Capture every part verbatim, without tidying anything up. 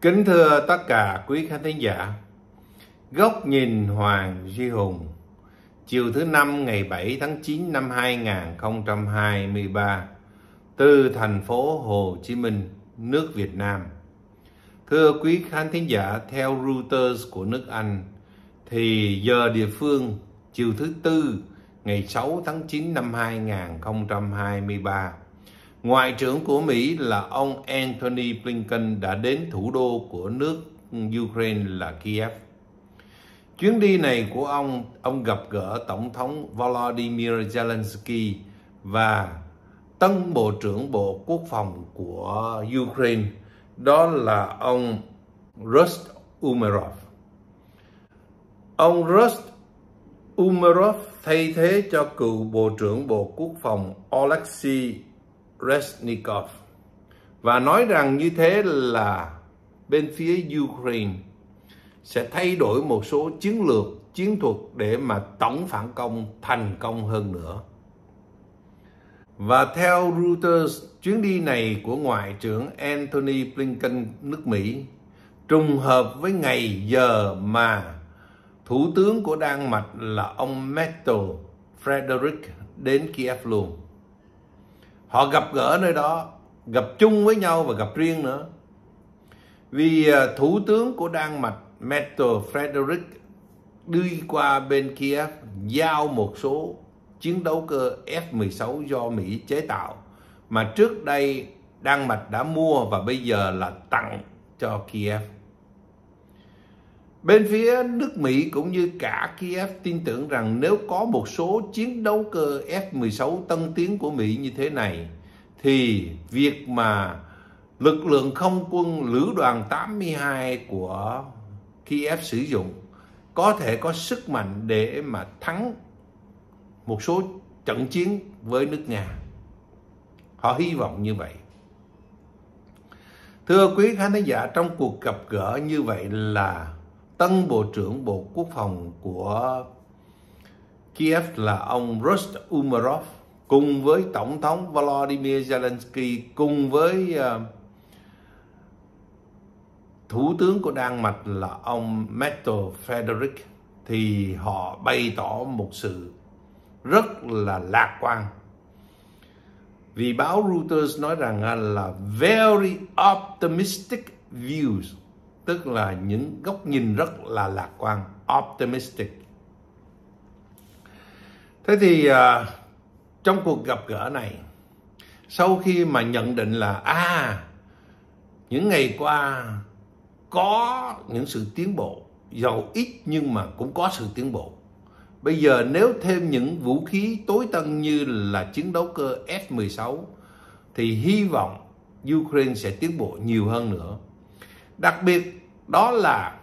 Kính thưa tất cả quý khán thính giả, Góc nhìn Hoàng Duy Hùng, chiều thứ năm ngày bảy tháng chín năm hai nghìn không trăm hai mươi ba, từ thành phố Hồ Chí Minh, nước Việt Nam. Thưa quý khán thính giả, theo Reuters của nước Anh, thì giờ địa phương chiều thứ tư ngày sáu tháng chín năm hai nghìn không trăm hai mươi ba, Ngoại trưởng của Mỹ là ông Antony Blinken đã đến thủ đô của nước Ukraine là Kiev. Chuyến đi này của ông, ông gặp gỡ Tổng thống Volodymyr Zelensky và tân Bộ trưởng Bộ Quốc phòng của Ukraine, đó là ông Rust Umerov. Ông Rust Umerov thay thế cho cựu Bộ trưởng Bộ Quốc phòng Oleksiy Reznikov và nói rằng như thế là bên phía Ukraine sẽ thay đổi một số chiến lược, chiến thuật để mà tổng phản công thành công hơn nữa. Và theo Reuters, chuyến đi này của Ngoại trưởng Antony Blinken nước Mỹ trùng hợp với ngày giờ mà Thủ tướng của Đan Mạch là ông Mette Frederik đến Kiev luôn. Họ gặp gỡ nơi đó, gặp chung với nhau và gặp riêng nữa. Vì Thủ tướng của Đan Mạch Mette Frederik đi qua bên Kiev giao một số chiến đấu cơ F mười sáu do Mỹ chế tạo mà trước đây Đan Mạch đã mua và bây giờ là tặng cho Kiev. Bên phía nước Mỹ cũng như cả Kiev tin tưởng rằng nếu có một số chiến đấu cơ F mười sáu tân tiến của Mỹ như thế này, thì việc mà lực lượng không quân Lữ đoàn tám mươi hai của Kiev sử dụng có thể có sức mạnh để mà thắng một số trận chiến với nước Nga. Họ hy vọng như vậy. Thưa quý khán thính giả, trong cuộc gặp gỡ như vậy là tân Bộ trưởng Bộ Quốc phòng của Kiev là ông Rust Umerov cùng với Tổng thống Volodymyr Zelensky cùng với uh, Thủ tướng của Đan Mạch là ông Mette Frederik, thì họ bày tỏ một sự rất là lạc quan. Vì báo Reuters nói rằng là very optimistic views, tức là những góc nhìn rất là lạc quan, optimistic. Thế thì uh, trong cuộc gặp gỡ này, sau khi mà nhận định là à, những ngày qua có những sự tiến bộ, dầu ít nhưng mà cũng có sự tiến bộ. Bây giờ nếu thêm những vũ khí tối tân như là chiến đấu cơ F mười sáu thì hy vọng Ukraine sẽ tiến bộ nhiều hơn nữa. Đặc biệt đó là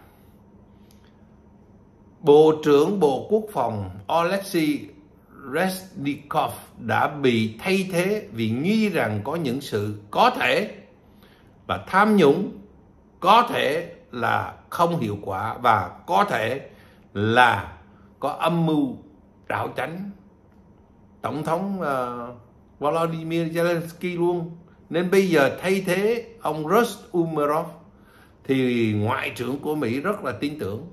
Bộ trưởng Bộ Quốc phòng Oleksiy Reznikov đã bị thay thế vì nghi rằng có những sự có thể là tham nhũng, có thể là không hiệu quả và có thể là có âm mưu đảo chánh Tổng thống uh, Volodymyr Zelensky luôn. Nên bây giờ thay thế ông Rust Umerov thì Ngoại trưởng của Mỹ rất là tin tưởng.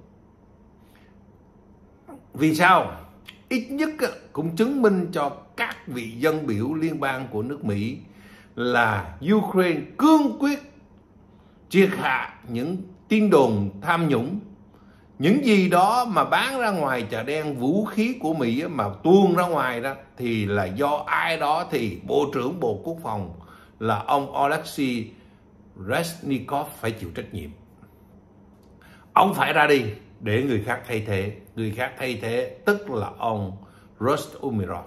Vì sao? Ít nhất cũng chứng minh cho các vị dân biểu liên bang của nước Mỹ là Ukraine cương quyết triệt hạ những tin đồn tham nhũng. Những gì đó mà bán ra ngoài chợ đen, vũ khí của Mỹ mà tuôn ra ngoài đó thì là do ai đó, thì Bộ trưởng Bộ Quốc phòng là ông Oleksiy Reznikov phải chịu trách nhiệm. Ông phải ra đi để người khác thay thế. Người khác thay thế tức là ông Rust Umerov.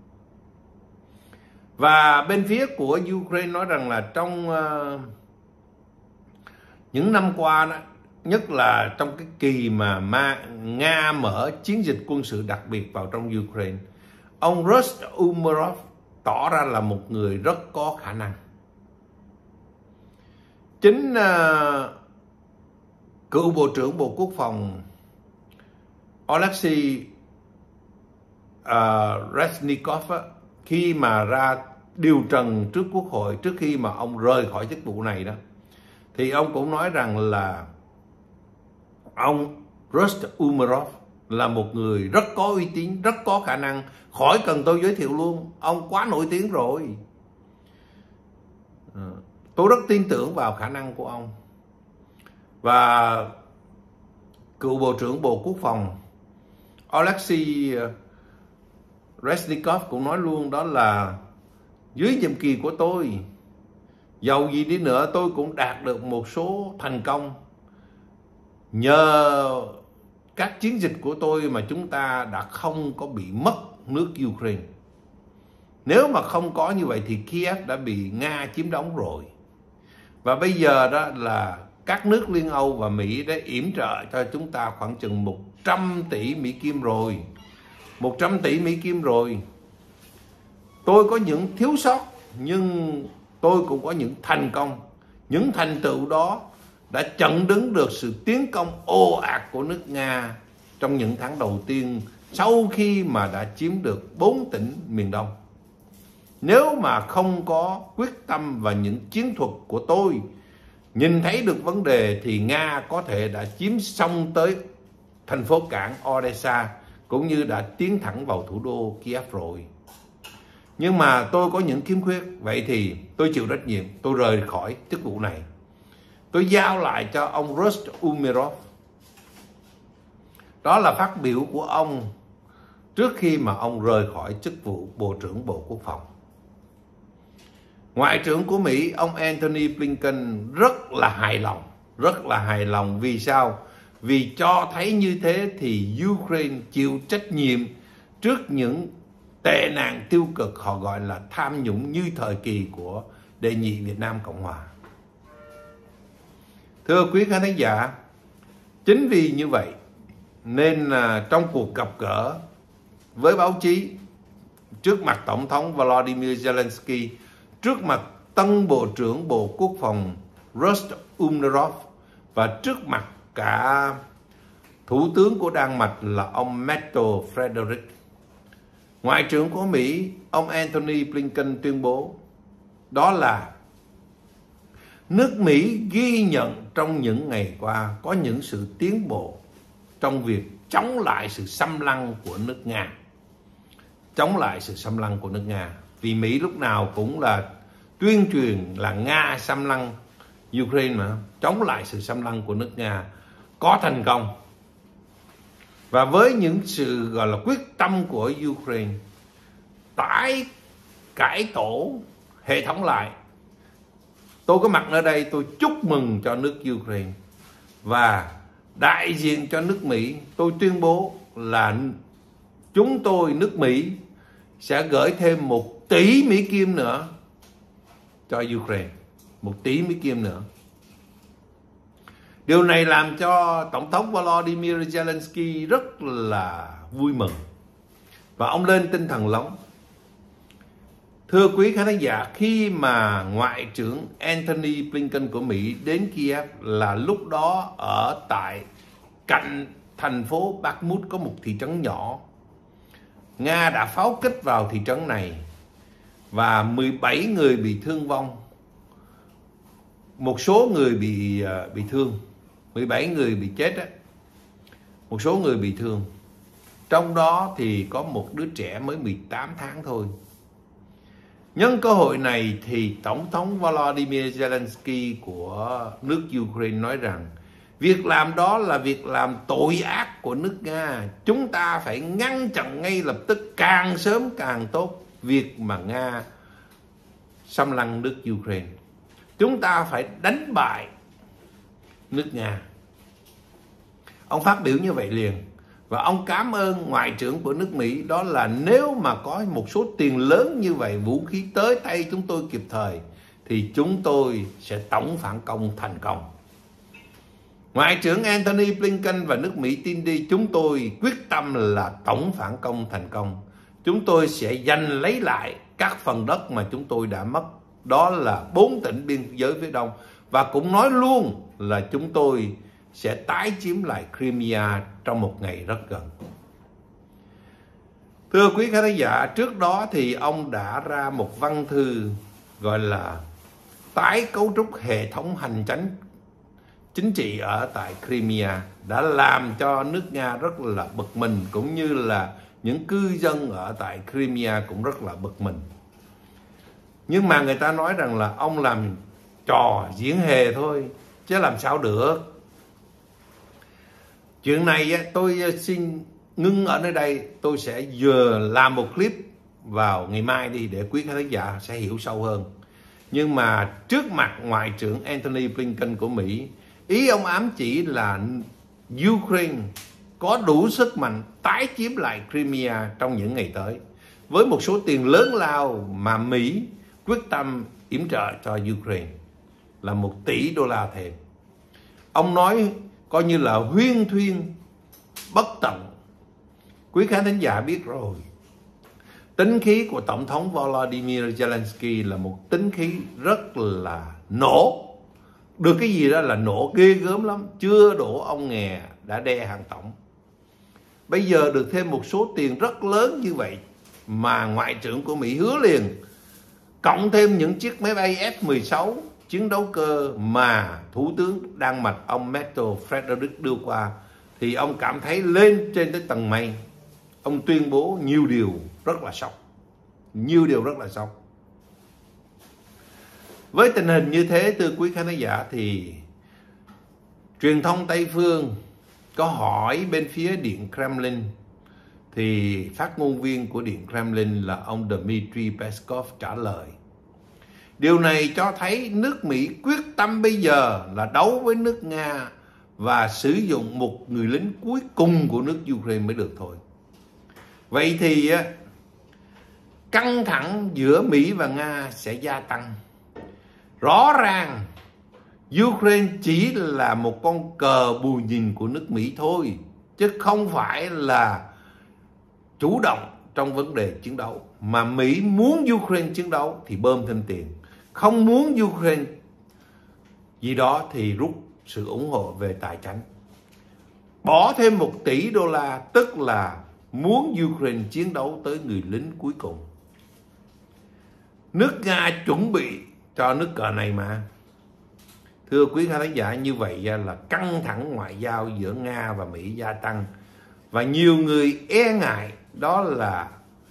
Và bên phía của Ukraine nói rằng là trong uh, những năm qua đó, nhất là trong cái kỳ mà Nga mở chiến dịch quân sự đặc biệt vào trong Ukraine, ông Rust Umerov tỏ ra là một người rất có khả năng. Chính uh, cựu Bộ trưởng Bộ Quốc phòng Oleksiy uh, Reznikov khi mà ra điều trần trước Quốc hội, trước khi mà ông rời khỏi chức vụ này đó, thì ông cũng nói rằng là ông Rustem Umerov là một người rất có uy tín, rất có khả năng, khỏi cần tôi giới thiệu luôn, ông quá nổi tiếng rồi. Tôi rất tin tưởng vào khả năng của ông. Và cựu Bộ trưởng Bộ Quốc phòng Alexei Reznikov cũng nói luôn, đó là dưới nhiệm kỳ của tôi, dầu gì đi nữa tôi cũng đạt được một số thành công. Nhờ các chiến dịch của tôi mà chúng ta đã không có bị mất nước Ukraine. Nếu mà không có như vậy thì Kiev đã bị Nga chiếm đóng rồi. Và bây giờ đó là các nước Liên Âu và Mỹ đã yểm trợ cho chúng ta khoảng chừng một trăm tỷ Mỹ Kim rồi. một trăm tỷ Mỹ Kim rồi. Tôi có những thiếu sót, nhưng tôi cũng có những thành công. Những thành tựu đó đã chặn đứng được sự tiến công ồ ạt của nước Nga trong những tháng đầu tiên sau khi mà đã chiếm được bốn tỉnh miền Đông. Nếu mà không có quyết tâm và những chiến thuật của tôi, nhìn thấy được vấn đề, thì Nga có thể đã chiếm xong tới thành phố cảng Odessa, cũng như đã tiến thẳng vào thủ đô Kiev rồi. Nhưng mà tôi có những khiếm khuyết, vậy thì tôi chịu trách nhiệm, tôi rời khỏi chức vụ này. Tôi giao lại cho ông Rustem Umerov. Đó là phát biểu của ông trước khi mà ông rời khỏi chức vụ Bộ trưởng Bộ Quốc phòng. Ngoại trưởng của Mỹ, ông Antony Blinken rất là hài lòng. Rất là hài lòng. Vì sao? Vì cho thấy như thế thì Ukraine chịu trách nhiệm trước những tệ nạn tiêu cực họ gọi là tham nhũng như thời kỳ của đệ nhị Việt Nam Cộng Hòa. Thưa quý khán thính giả, chính vì như vậy nên uh, trong cuộc gặp gỡ với báo chí, trước mặt Tổng thống Volodymyr Zelensky, trước mặt tân Bộ trưởng Bộ Quốc phòng Rustem Umerov và trước mặt cả Thủ tướng của Đan Mạch là ông Mette Frederik, Ngoại trưởng của Mỹ, ông Antony Blinken tuyên bố đó là nước Mỹ ghi nhận trong những ngày qua có những sự tiến bộ trong việc chống lại sự xâm lăng của nước Nga. Chống lại sự xâm lăng của nước Nga. Vì Mỹ lúc nào cũng là tuyên truyền là Nga xâm lăng Ukraine mà. Chống lại sự xâm lăng của nước Nga có thành công. Và với những sự gọi là quyết tâm của Ukraine tái cải tổ hệ thống lại, tôi có mặt ở đây, tôi chúc mừng cho nước Ukraine. Và đại diện cho nước Mỹ, tôi tuyên bố là chúng tôi, nước Mỹ, sẽ gửi thêm một tỷ Mỹ Kim nữa cho Ukraine. Một tỷ Mỹ Kim nữa. Điều này làm cho Tổng thống Volodymyr Zelensky rất là vui mừng. Và ông lên tinh thần lắm. Thưa quý khán giả, khi mà Ngoại trưởng Antony Blinken của Mỹ đến Kiev là lúc đó ở tại cạnh thành phố Bakhmut có một thị trấn nhỏ. Nga đã pháo kích vào thị trấn này và mười bảy người bị thương vong. Một số người bị uh, bị thương, mười bảy người bị chết á. Một số người bị thương. Trong đó thì có một đứa trẻ mới mười tám tháng thôi. Nhân cơ hội này thì Tổng thống Volodymyr Zelensky của nước Ukraine nói rằng việc làm đó là việc làm tội ác của nước Nga. Chúng ta phải ngăn chặn ngay lập tức, càng sớm càng tốt, việc mà Nga xâm lăng nước Ukraine. Chúng ta phải đánh bại nước Nga. Ông phát biểu như vậy liền. Và ông cảm ơn Ngoại trưởng của nước Mỹ, đó là nếu mà có một số tiền lớn như vậy, vũ khí tới tay chúng tôi kịp thời, thì chúng tôi sẽ tổng phản công thành công. Ngoại trưởng Antony Blinken và nước Mỹ tin đi, chúng tôi quyết tâm là tổng phản công thành công. Chúng tôi sẽ giành lấy lại các phần đất mà chúng tôi đã mất. Đó là bốn tỉnh biên giới phía đông. Và cũng nói luôn là chúng tôi sẽ tái chiếm lại Crimea trong một ngày rất gần. Thưa quý khán giả, trước đó thì ông đã ra một văn thư gọi là tái cấu trúc hệ thống hành chính chính trị ở tại Crimea đã làm cho nước Nga rất là bực mình, cũng như là những cư dân ở tại Crimea cũng rất là bực mình. Nhưng mà người ta nói rằng là ông làm trò diễn hề thôi, chứ làm sao được. Chuyện này tôi xin ngưng ở nơi đây. Tôi sẽ vừa làm một clip vào ngày mai đi, để quý khán giả sẽ hiểu sâu hơn. Nhưng mà trước mặt Ngoại trưởng Antony Blinken của Mỹ, ý ông ám chỉ là Ukraine có đủ sức mạnh tái chiếm lại Crimea trong những ngày tới, với một số tiền lớn lao mà Mỹ quyết tâm yểm trợ cho Ukraine là một tỷ đô la thêm. Ông nói coi như là huyên thuyên bất tận. Quý khán thính giả biết rồi, tính khí của Tổng thống Volodymyr Zelensky là một tính khí rất là nổ. Được cái gì đó là nổ ghê gớm lắm. Chưa đổ ông nghè đã đe hàng tổng. Bây giờ được thêm một số tiền rất lớn như vậy mà Ngoại trưởng của Mỹ hứa liền, cộng thêm những chiếc máy bay F mười sáu chiến đấu cơ mà Thủ tướng Đan Mạch ông Mette Frederik đưa qua, thì ông cảm thấy lên trên tới tầng mây. Ông tuyên bố nhiều điều rất là sốc. Nhiều điều rất là sốc. Với tình hình như thế, thưa quý khán giả, thì truyền thông Tây phương có hỏi bên phía Điện Kremlin, thì phát ngôn viên của Điện Kremlin là ông Dmitry Peskov trả lời: điều này cho thấy nước Mỹ quyết tâm bây giờ là đấu với nước Nga và sử dụng một người lính cuối cùng của nước Ukraine mới được thôi. Vậy thì căng thẳng giữa Mỹ và Nga sẽ gia tăng. Rõ ràng Ukraine chỉ là một con cờ bù nhìn của nước Mỹ thôi, chứ không phải là chủ động trong vấn đề chiến đấu. Mà Mỹ muốn Ukraine chiến đấu thì bơm thêm tiền, không muốn Ukraine gì đó thì rút sự ủng hộ về tài chính, bỏ thêm một tỷ đô la, tức là muốn Ukraine chiến đấu tới người lính cuối cùng. Nước Nga chuẩn bị cho nước cờ này mà. Thưa quý khán giả, như vậy là căng thẳng ngoại giao giữa Nga và Mỹ gia tăng. Và nhiều người e ngại đó là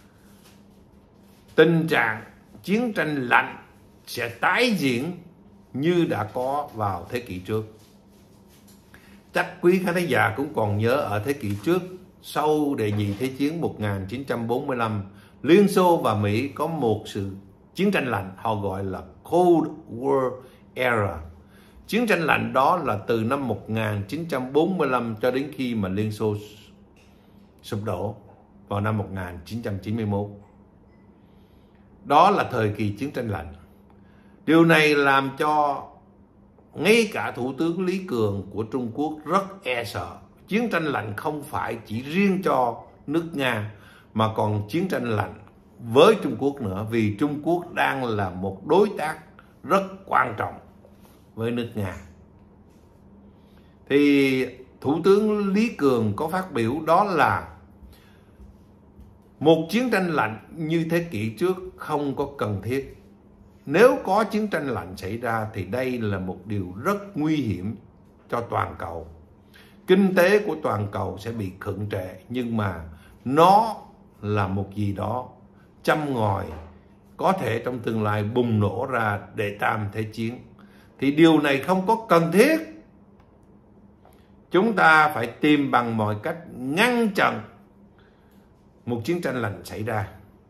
tình trạng chiến tranh lạnh sẽ tái diễn như đã có vào thế kỷ trước. Chắc quý khán giả cũng còn nhớ ở thế kỷ trước, sau đệ nhị thế chiến một nghìn chín trăm bốn mươi lăm, Liên Xô và Mỹ có một sự chiến tranh lạnh, họ gọi là Cold War Era. Chiến tranh lạnh đó là từ năm một nghìn chín trăm bốn mươi lăm cho đến khi mà Liên Xô sụp đổ vào năm một nghìn chín trăm chín mươi mốt. Đó là thời kỳ chiến tranh lạnh. Điều này làm cho ngay cả Thủ tướng Lý Cường của Trung Quốc rất e sợ. Chiến tranh lạnh không phải chỉ riêng cho nước Nga, mà còn chiến tranh lạnh với Trung Quốc nữa, vì Trung Quốc đang là một đối tác rất quan trọng với nước Nga. Thì Thủ tướng Lý Cường có phát biểu đó là một chiến tranh lạnh như thế kỷ trước không có cần thiết. Nếu có chiến tranh lạnh xảy ra thì đây là một điều rất nguy hiểm cho toàn cầu. Kinh tế của toàn cầu sẽ bị khựng trệ, nhưng mà nó là một gì đó châm ngòi có thể trong tương lai bùng nổ ra đệ tam thế chiến. Thì điều này không có cần thiết. Chúng ta phải tìm bằng mọi cách ngăn chặn một chiến tranh lạnh xảy ra.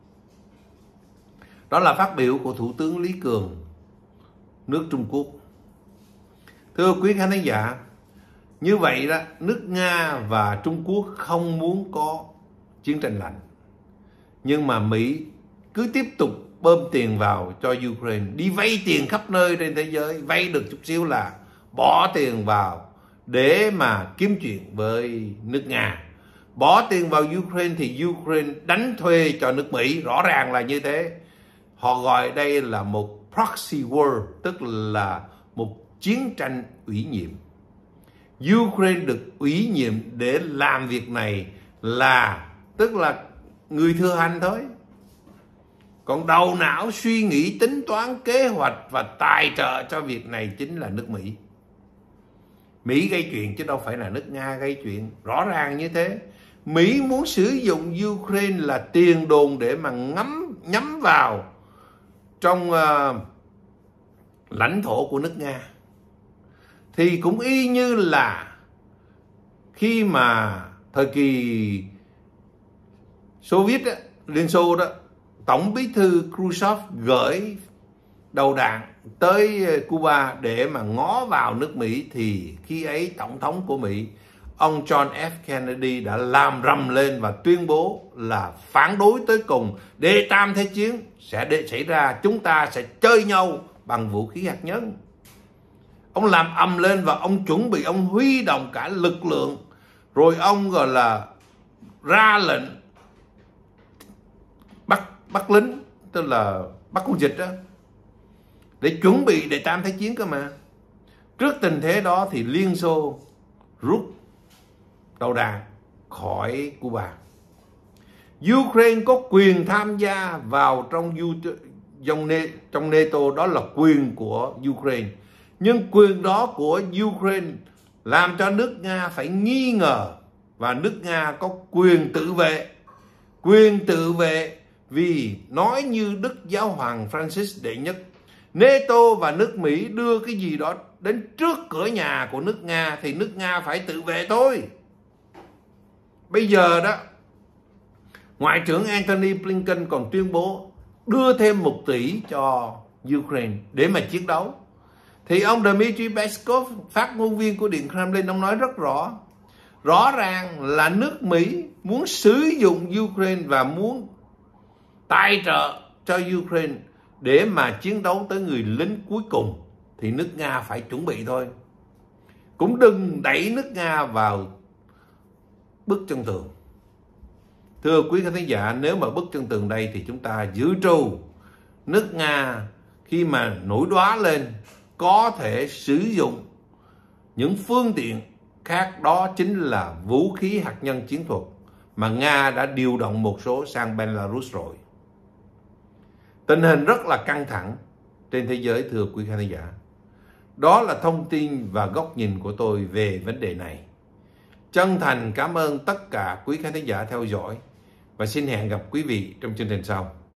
Đó là phát biểu của Thủ tướng Lý Cường, nước Trung Quốc. Thưa quý khán giả, như vậy đó, nước Nga và Trung Quốc không muốn có chiến tranh lạnh. Nhưng mà Mỹ cứ tiếp tục bơm tiền vào cho Ukraine, đi vay tiền khắp nơi trên thế giới, vay được chút xíu là bỏ tiền vào để mà kiếm chuyện với nước Nga. Bỏ tiền vào Ukraine thì Ukraine đánh thuê cho nước Mỹ, rõ ràng là như thế. Họ gọi đây là một proxy war, tức là một chiến tranh ủy nhiệm. Ukraine được ủy nhiệm để làm việc này là tức là người thừa hành thôi. Còn đầu não suy nghĩ, tính toán, kế hoạch và tài trợ cho việc này chính là nước Mỹ. Mỹ gây chuyện chứ đâu phải là nước Nga gây chuyện. Rõ ràng như thế. Mỹ muốn sử dụng Ukraine là tiền đồn để mà ngắm nhắm vào trong uh, lãnh thổ của nước Nga. Thì cũng y như là khi mà thời kỳ Xô Viết đó, Liên Xô đó, Tổng bí thư Khrushchev gửi đầu đạn tới Cuba để mà ngó vào nước Mỹ, thì khi ấy Tổng thống của Mỹ, ông John F. Kennedy đã làm rầm lên và tuyên bố là phản đối tới cùng, đệ tam thế chiến sẽ để xảy ra, chúng ta sẽ chơi nhau bằng vũ khí hạt nhân. Ông làm ầm lên và ông chuẩn bị, ông huy động cả lực lượng, rồi ông gọi là ra lệnh bắt bắt lính, tức là bắt quân dịch đó, để chuẩn bị đệ tam thế chiến cơ mà. Trước tình thế đó thì Liên Xô rút đầu đạn khỏi Cuba. Ukraine có quyền tham gia vào trong trong NATO, đó là quyền của Ukraine. Nhưng quyền đó của Ukraine làm cho nước Nga phải nghi ngờ, và nước Nga có quyền tự vệ. Quyền tự vệ vì nói như Đức Giáo hoàng Francis đệ nhất, NATO và nước Mỹ đưa cái gì đó đến trước cửa nhà của nước Nga thì nước Nga phải tự vệ thôi. Bây giờ đó, Ngoại trưởng Antony Blinken còn tuyên bố đưa thêm một tỷ cho Ukraine để mà chiến đấu. Thì ông Dmitry Peskov, phát ngôn viên của Điện Kremlin, ông nói rất rõ. Rõ ràng là nước Mỹ muốn sử dụng Ukraine và muốn tài trợ cho Ukraine để mà chiến đấu tới người lính cuối cùng, thì nước Nga phải chuẩn bị thôi. Cũng đừng đẩy nước Nga vào bức chân tường. Thưa quý khán thính giả, nếu mà bức chân tường đây thì chúng ta giữ trù nước Nga khi mà nổi đoá lên có thể sử dụng những phương tiện khác, đó chính là vũ khí hạt nhân chiến thuật mà Nga đã điều động một số sang Belarus rồi. Tình hình rất là căng thẳng trên thế giới, thưa quý khán giả. Đó là thông tin và góc nhìn của tôi về vấn đề này. Chân thành cảm ơn tất cả quý khán giả theo dõi và xin hẹn gặp quý vị trong chương trình sau.